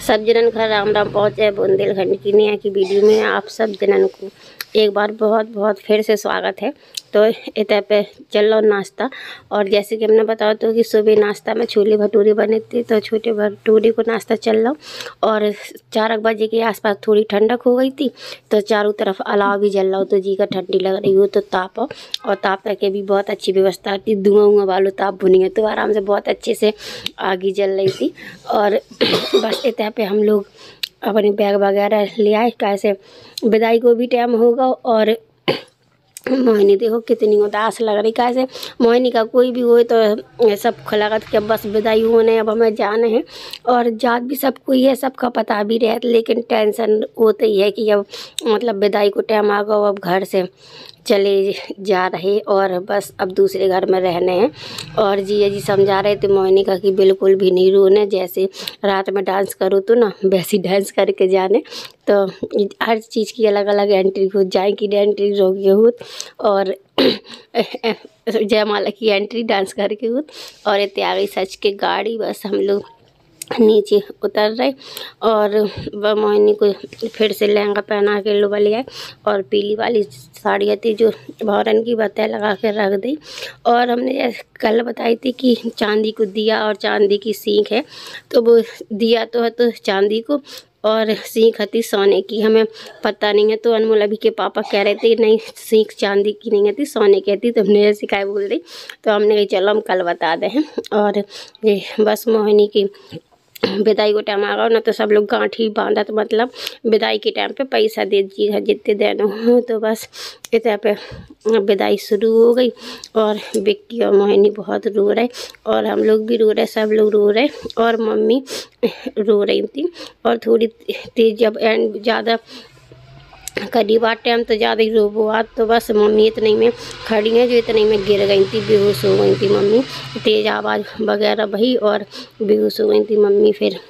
सब जनन घर राम राम पहुँचे बुंदेलखंड की नया की वीडियो में आप सब जनन को एक बार बहुत बहुत फिर से स्वागत है। तो इतने पे चल लो नाश्ता। और जैसे कि हमने बताया तो कि सुबह नाश्ता में छोले भटूरे बने थे, तो छोटे भटूरे को नाश्ता चल लो। और 4 बजे के आसपास थोड़ी ठंडक हो गई थी, तो चारों तरफ अलाव भी जल रहा हो, तो जी का ठंडी लग रही हो तो ताप और ताप के भी बहुत अच्छी व्यवस्था थी। धुआं वालों ताप भुनी है तो आराम से बहुत अच्छे से आग जल रही थी। और बस इतने पे हम लोग अपने बैग वगैरह ले आए, कैसे विदाई को भी टाइम होगा। और मोहिनी देखो कितनी उदास लग रही, कैसे मोहिनी का कोई भी हो तो सब खलागत के बस विदाई होने अब हमें जाने हैं। और जात भी सब कोई है, सबका पता भी रहे, लेकिन टेंशन होता ही है कि अब मतलब विदाई को टाइम आ गया, अब घर से चले जा रहे और बस अब दूसरे घर में रहने हैं। और जी समझा रहे थे मोहिनी का कि बिल्कुल भी नहीं रोने, जैसे रात में डांस करो तो ना वैसी डांस करके जाने। तो हर चीज़ की अलग अलग एंट्री हो जाएगी, एंट्री रोगी हो और जयमाला की एंट्री डांस करके हो। और इत्यादि सच के गाड़ी बस हम लोग नीचे उतर रहे। और वह मोहिनी को फिर से लहंगा पहना के लोबा ले आए और पीली वाली साड़ी थी जो भौरन की बत्तियाँ लगा के रख दी। और हमने जैसे कल बताई थी कि चांदी को दिया और चांदी की सीख है, तो वो दिया तो है तो चांदी को और सीख थी सोने की, हमें पता नहीं है। तो अनमोल अभी के पापा कह रहे थे नहीं सीख चांदी की नहीं थी सोने की थी, तो हमने जैसे काय बोल दी, तो हमने कही चलो हम कल बता दें। और ये बस मोहिनी की विदाई को टाइम आ गया ना, तो सब लोग गांठी बांधा, तो मतलब विदाई के टाइम पे पैसा दे दीजिएगा जितने देना हो। तो बस इतने पे विदाई शुरू हो गई और विक्की और मोहिनी बहुत रो रहे और हम लोग भी रो रहे, सब लोग रो रहे और मम्मी रो रही थी। और थोड़ी तेज जब एंड ज़्यादा करीब आ टाइम तो ज़्यादा ही रोबो आ, तो बस मम्मी इतने में खड़ी हैं जो इतने में गिर गई थी, बेहोश हो गई थी मम्मी, तेज़ आवाज़ वगैरह भई और बेहोश हो गई थी मम्मी। फिर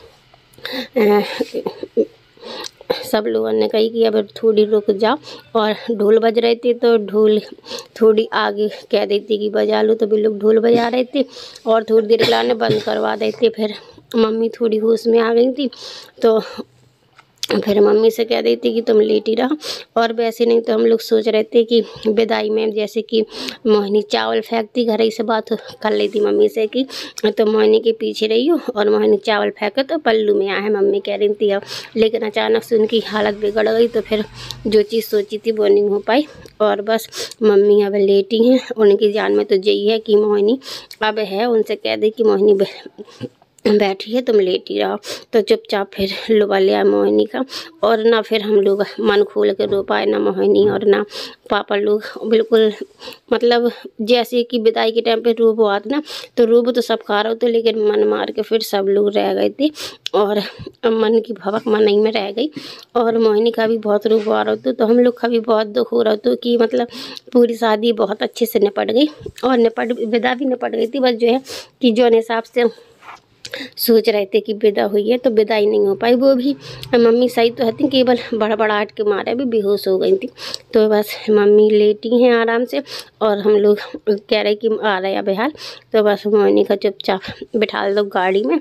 सब लोगों ने कही कि अब थोड़ी रुक जाओ। और ढोल बज रहे थे तो ढोल थोड़ी आगे कह देती कि बजा लो, तो भी लोग ढोल बजा रहे थे और थोड़ी देर लाने बंद करवा देते। फिर मम्मी थोड़ी होश में आ गई थी, तो फिर मम्मी से कह देती कि तुम लेटी रहो। और वैसे नहीं तो हम लोग सोच रहे थे कि विदाई में जैसे कि मोहिनी चावल फेंकती, घर ही से बात कर ली थी मम्मी से कि तो मोहिनी के पीछे रही हो और मोहिनी चावल फेंके तो पल्लू में आए मम्मी कह रही थी। अब लेकिन अचानक से उनकी हालत बिगड़ गई, तो फिर जो चीज़ सोची थी वो नहीं हो पाई। और बस मम्मी अब लेटी हैं, उनकी जान में तो यही है कि मोहिनी अब है, उनसे कह दे कि मोहिनी बैठी है तुम लेटी रहो। तो चुपचाप फिर लोबा लिया मोहिनी का। और ना फिर हम लोग मन खोल के रो पाए, ना मोहिनी और ना पापा लोग, बिल्कुल मतलब जैसे कि विदाई के टाइम पे रोबो आते ना, तो रोबो तो सब खा रहे थे, लेकिन मन मार के फिर सब लोग रह गए थे और मन की भवक मन ही में रह गई। और मोहिनी का भी बहुत रोबो आ रहा था, तो हम लोग का भी बहुत दुख हो रहा था कि मतलब पूरी शादी बहुत अच्छे से निपट गई और विदा भी निपट गई थी। बस जो है कि जो हिसाब से सोच रहे थे कि विदा हुई है तो विदाई नहीं हो पाई। वो भी मम्मी सही तो थी, केवल बड़बड़ाहट के मारे भी बेहोश हो गई थी। तो बस मम्मी लेटी हैं आराम से और हम लोग कह रहे कि आ रहे हैं बेहाल, तो बस मोहिनी का चुपचाप बिठा दो गाड़ी में।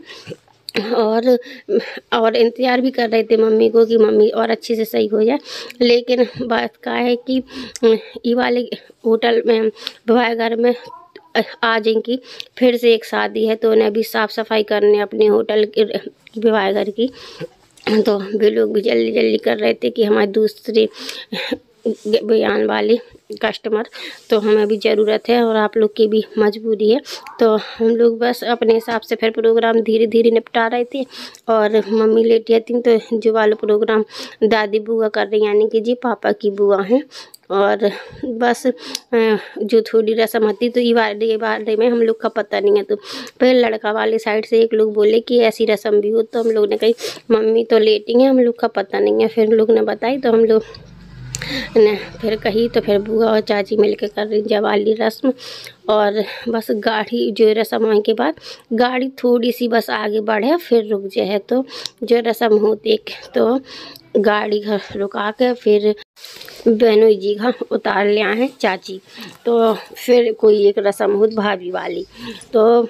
और इंतज़ार भी कर रहे थे मम्मी को कि मम्मी और अच्छे से सही हो जाए। लेकिन बात का है कि ये वाले होटल में विवाह घर में आज इनकी फिर से एक शादी है, तो उन्हें भी साफ़ सफाई करने अपने होटल की विवाह घर की। तो वे लोग भी जल्दी जल्दी कर रहे थे कि हमारे दूसरे बयान वाले कस्टमर, तो हमें भी ज़रूरत है और आप लोग की भी मजबूरी है। तो हम लोग बस अपने हिसाब से फिर प्रोग्राम धीरे धीरे निपटा रहे थे। और मम्मी लेटी थी, तो जो वाला प्रोग्राम दादी बुआ कर रही, यानी कि जी पापा की बुआ हैं। और बस जो थोड़ी रस्म होती तो ये बारे में हम लोग का पता नहीं है। तो फिर लड़का वाले साइड से एक लोग बोले कि ऐसी रस्म भी हो, तो हम लोग ने कही मम्मी तो लेटी हैं, हम लोग का पता नहीं है। फिर लोग ने बताई तो हम लोग ने फिर कही, तो फिर बुआ और चाची मिलकर कर रही जवाली रस्म। और बस गाड़ी जो रस्म होने के बाद गाड़ी थोड़ी सी बस आगे बढ़े फिर रुक जाए, तो जो रस्म होती तो गाड़ी घर रुका के फिर बहनोई जी का उतार लिया है चाची। तो फिर कोई एक रस्म हो भाभी वाली, तो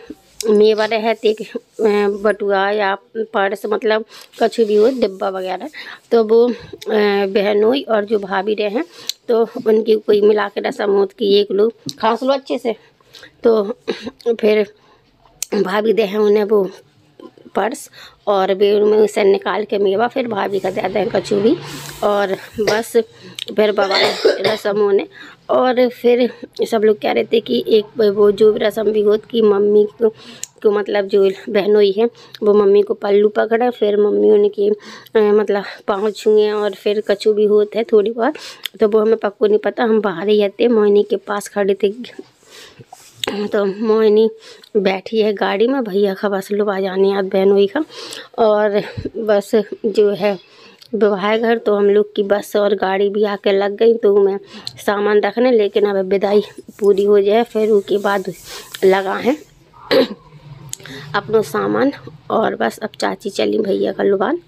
मेवा रहे एक बटुआ या पर्स मतलब कछु भी हो डिब्बा वगैरह, तो वो बहनोई और जो भाभी रहे हैं तो उनकी कोई मिला के रस्म होती कि एक लोग खास लो अच्छे से, तो फिर भाभी दे हैं उन्हें वो पर्स और बेड़ में उसे निकाल के मेवा फिर भाभी का दे दें कछु भी, और बस फिर बाबा रस्म होने। और फिर सब लोग कह रहे थे कि एक वो जो रस्म भी होती कि मम्मी को मतलब जो बहनोई है वो मम्मी को पल्लू पकड़े, फिर मम्मी उनकी मतलब पाँव छुए और फिर कछु भी होते है थोड़ी बहुत, तो वो हमें पक्को नहीं पता। हम बाहर ही आते मोहिनी के पास खड़े थे, तो मोहिनी बैठी है गाड़ी में, भैया का बस लुबा जाने याद बहनोई का, और बस जो है विवाह घर तो हम लोग की बस और गाड़ी भी आके लग गई, तो मैं सामान रखने, लेकिन अब विदाई पूरी हो जाए फिर उसके बाद लगा है अपना सामान, और बस अब चाची चली भैया का लुबान।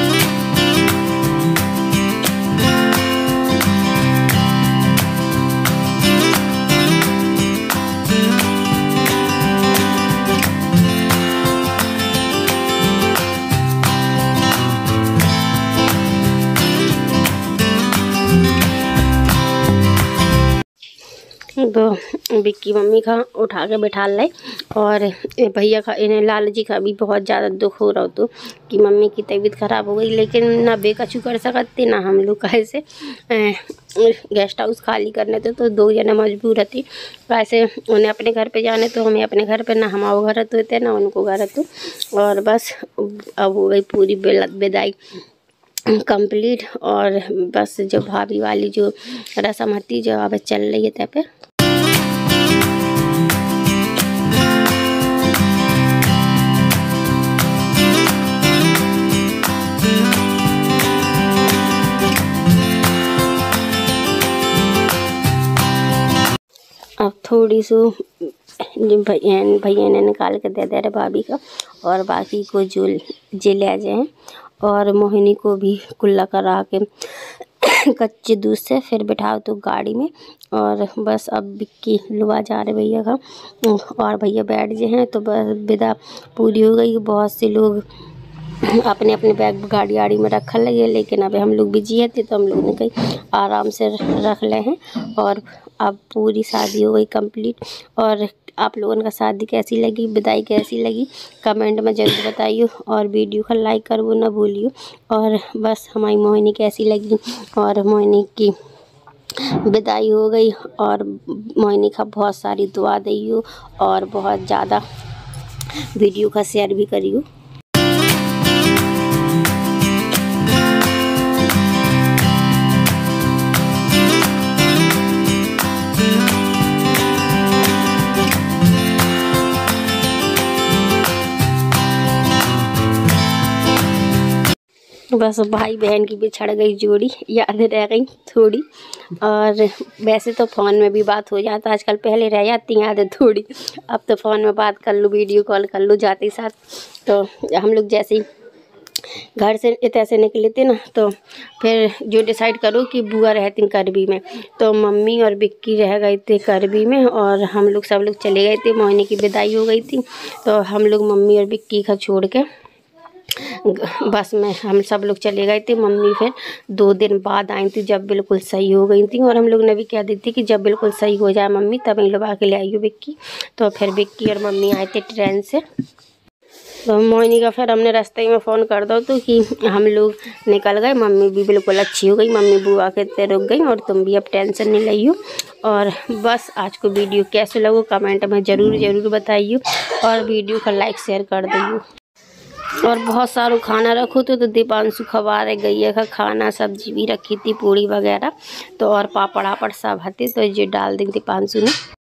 तो बिक्की मम्मी का उठा के बैठा लाई, और भैया का इन्हें लाल जी का भी बहुत ज़्यादा दुख हो रहा तो कि मम्मी की तबीयत ख़राब हो गई, लेकिन ना बेकछु कर सकते ना हम लोग कैसे गेस्ट हाउस खाली करने तो दो जना मजबूर थी कैसे उन्हें अपने घर पे जाने, तो हमें अपने घर पे ना हमारे घर तो होते ना उनको घर तो, और बस अब हो गई पूरी विदाई कंप्लीट। और बस जो भाभी वाली जो रस्म होती जो अब चल रही है तय पे अब थोड़ी सी भैया ने निकाल के दे दे रहे भाभी का, और बाकी को जो ले जाए, और मोहिनी को भी कुल्ला करा के कच्चे दूध से फिर बिठाओ तो गाड़ी में, और बस अब बिक्की लुआ जा रहे भैया का, और भैया बैठ गए हैं, तो बस विदा पूरी हो गई। बहुत से लोग अपने अपने बैग गाड़ी में रख लगे, लेकिन अभी हम लोग बिजी है तो हम लोग ने कहीं आराम से रख ले हैं, और अब पूरी शादी हो गई कंप्लीट। और आप लोगों का शादी कैसी लगी, विदाई कैसी लगी, कमेंट में ज़रूर बताइए, और वीडियो का लाइक करवो ना भूलियो। और बस हमारी मोहिनी कैसी लगी, और मोहिनी की विदाई हो गई, और मोहिनी का बहुत सारी दुआ दियो, और बहुत ज़्यादा वीडियो का शेयर भी करियो। बस भाई बहन की बिछड़ गई जोड़ी, यादें रह गई थोड़ी, और वैसे तो फ़ोन में भी बात हो जाता आजकल, पहले रह जाती यादें थोड़ी, अब तो फ़ोन में बात कर लो, वीडियो कॉल कर लो जाते साथ। तो हम लोग जैसे ही घर से इतने से निकले थे ना, तो फिर जो डिसाइड करो कि बुआ रहती करबी में, तो मम्मी और बिक्की रह गए थे करबी में, और हम लोग सब लोग चले गए थे। मोहिनी की विदाई हो गई थी, तो हम लोग मम्मी और बिक्की का छोड़ के बस में हम सब लोग चले गए थे। मम्मी फिर 2 दिन बाद आई थी जब बिल्कुल सही हो गई थी, और हम लोग ने भी कह दी थी कि जब बिल्कुल सही हो जाए मम्मी तब इन लगा के ले आइयो बिक्की। तो फिर बिक्की और मम्मी आए थे ट्रेन से, तो मोहिनी का फिर हमने रास्ते में फ़ोन कर दो तो कि हम लोग निकल गए। मम्मी भी बिल्कुल अच्छी हो गई, मम्मी बुआ के ते रुक गई, और तुम भी अब टेंशन नहीं लियो। और बस आज को वीडियो कैसे लगो कमेंट में ज़रूर बताइए, और वीडियो का लाइक शेयर कर दियो, और बहुत सारा खाना रखो तो दीपांशु खवा रहे गैया का खाना, सब्जी भी रखी थी पूड़ी वगैरह, तो और पापड़ सब हते तो ये डाल दी दीपांशु ने।